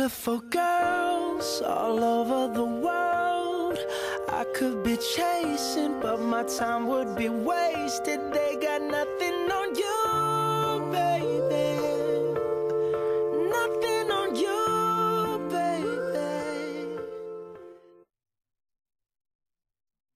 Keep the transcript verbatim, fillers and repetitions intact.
Beautiful girls all over the world I could be chasing, but my time would be wasted. They got nothing on you, baby.